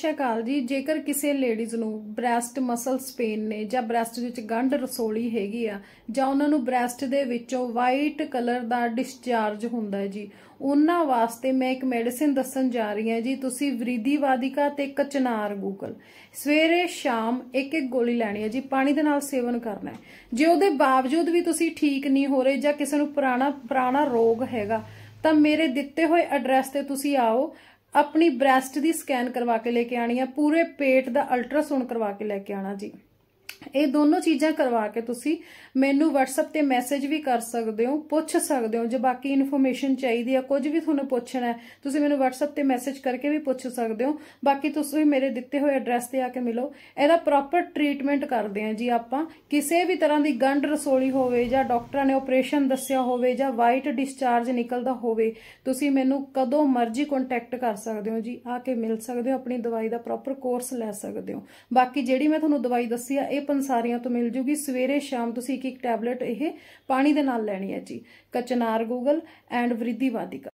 ਸ਼੍ਰੀ ਅਕਾਲ ਜੀ। ਜੇਕਰ ਕਿਸੇ ਲੇਡੀਜ਼ ਨੂੰ ਬ੍ਰੈਸਟ ਮਸਲਸ ਪੇਨ ਨੇ ਜਾਂ ਬ੍ਰੈਸਟ ਦੇ ਵਿੱਚ ਗੰਢ ਰਸੋਲੀ ਹੈਗੀ ਆ ਜਾਂ ਉਹਨਾਂ ਨੂੰ ਬ੍ਰੈਸਟ ਦੇ ਵਿੱਚੋਂ ਵਾਈਟ ਕਲਰ ਦਾ ਡਿਸਚਾਰਜ ਹੁੰਦਾ ਹੈ ਜੀ, ਉਹਨਾਂ ਵਾਸਤੇ ਮੈਂ ਇੱਕ ਮੈਡੀਸਿਨ ਦੱਸਣ ਜਾ ਰਹੀ ਹਾਂ ਜੀ। ਤੁਸੀਂ ਵ੍ਰਿਧੀ ਵਾਦਿਕਾ ਤੇ ਕਚਨਾਰ ਗੂਗਲ ਸਵੇਰੇ ਸ਼ਾਮ ਇੱਕ ਇੱਕ ਗੋਲੀ ਲੈਣੀ ਹੈ ਜੀ, ਪਾਣੀ ਦੇ ਨਾਲ ਸੇਵਨ ਕਰਨਾ ਹੈ। ਜੇ ਉਹਦੇ ਬਾਵਜੂਦ ਵੀ ਤੁਸੀਂ ਠੀਕ ਨਹੀਂ ਹੋ ਰਹੇ ਜਾਂ ਕਿਸੇ ਨੂੰ ਪੁਰਾਣਾ ਰੋਗ ਹੈਗਾ ਤਾਂ ਮੇਰੇ ਦਿੱਤੇ ਹੋਏ ਐਡਰੈਸ ਤੇ ਤੁਸੀਂ ਆਓ। अपनी ब्रैस्ट की स्कैन करवा के लेके आनी है, पूरे पेट का अल्ट्रासाउंड करवा के लेके आना जी। ये दोनों चीज़ां करवा के तुसी मैनू WhatsApp ते मैसेज भी कर सकते हो, पुछ सकते हो। जो बाकी इन्फॉर्मेशन चाहिए कुछ भी तुहानू पुछना है तुसी मैनू WhatsApp ते मैसेज करके भी पुछ सकते हो। बाकी तुसी मेरे दिते हुए एड्रैस ते आके मिलो, एदा प्रॉपर ट्रीटमेंट करते हैं जी। आपां किसी भी तरह की गंढ रसोली होवे जां डॉक्टर ने ऑपरेशन दस्सिया होवे जां वाइट डिस्चार्ज निकलदा होवे, तुसी मैनू कदों मर्जी कॉन्टैक्ट कर सकते हो जी। आके मिल सकते हो, अपनी दवाई का प्रॉपर कोर्स लै सकते हो। बाकी जिहड़ी मैं तुहानू दवाई दस्सी है ये पंसारियां तो मिल जूगी। सवेरे शाम तुसी एक टैबलेट यह पानी दे नाल लैनी है जी। कचनार गूगल एंड वृद्धि वादिका।